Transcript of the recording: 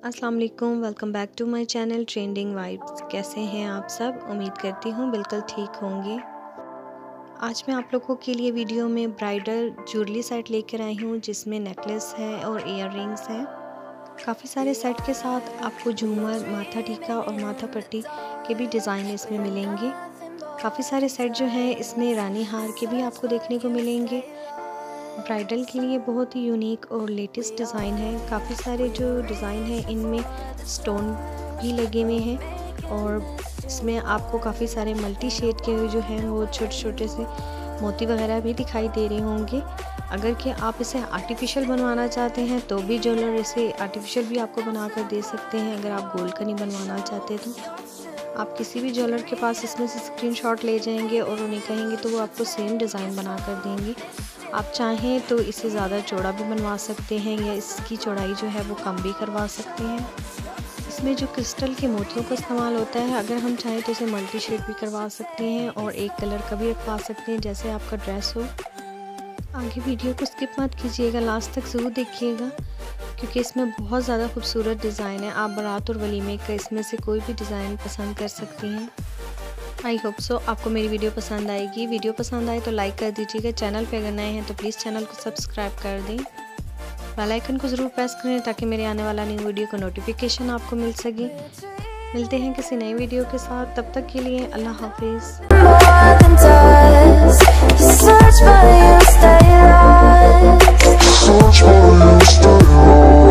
अस्सलाम वालेकुम, welcome back to my channel trending vibes. कैसे हैं आप सब? उम्मीद करती हूँ बिल्कुल ठीक होंगे। आज मैं आप लोगों के लिए वीडियो में ब्राइडल ज्वेलरी सेट लेकर आई हूँ, जिसमें नेकलेस है और इयररिंग्स हैं। काफ़ी सारे सेट के साथ आपको झूमर, माथा टीका और माथा पट्टी के भी डिज़ाइन इसमें मिलेंगे। काफ़ी सारे सेट जो हैं इसमें रानी हार के भी आपको देखने को मिलेंगे। ब्राइडल के लिए बहुत ही यूनिक और लेटेस्ट डिज़ाइन है। काफ़ी सारे जो डिज़ाइन हैं इनमें स्टोन भी लगे हुए हैं और इसमें आपको काफ़ी सारे मल्टी शेड के जो हैं वो छोटे छोटे से मोती वगैरह भी दिखाई दे रहे होंगे। अगर कि आप इसे आर्टिफिशियल बनवाना चाहते हैं तो भी ज्वेलर इसे आर्टिफिशियल भी आपको बना कर दे सकते हैं। अगर आप गोल्ड का नहीं बनवाना चाहते तो आप किसी भी ज्वेलर के पास इसमें से स्क्रीनशॉट ले जाएंगे और उन्हें कहेंगे तो वो आपको सेम डिज़ाइन बना कर देंगे। आप चाहें तो इसे ज़्यादा चौड़ा भी बनवा सकते हैं या इसकी चौड़ाई जो है वो कम भी करवा सकते हैं। इसमें जो क्रिस्टल के मोतियों का इस्तेमाल होता है, अगर हम चाहें तो इसे मल्टी शेड भी करवा सकते हैं और एक कलर का भी रखवा सकते हैं जैसे आपका ड्रेस हो। आगे वीडियो को स्किप मत कीजिएगा, लास्ट तक ज़रूर देखिएगा क्योंकि इसमें बहुत ज़्यादा खूबसूरत डिज़ाइन है। आप बारात और वलीमे का इसमें से कोई भी डिज़ाइन पसंद कर सकती हैं। आई होप सो आपको मेरी वीडियो पसंद आएगी। वीडियो पसंद आए तो लाइक कर दीजिएगा। चैनल पे अगर नए हैं तो प्लीज़ चैनल को सब्सक्राइब कर दें। बेल आइकन को ज़रूर प्रेस करें ताकि मेरे आने वाला न्यू वीडियो का नोटिफिकेशन आपको मिल सके। मिलते हैं किसी नई वीडियो के साथ, तब तक के लिए अल्लाह हाफिज़।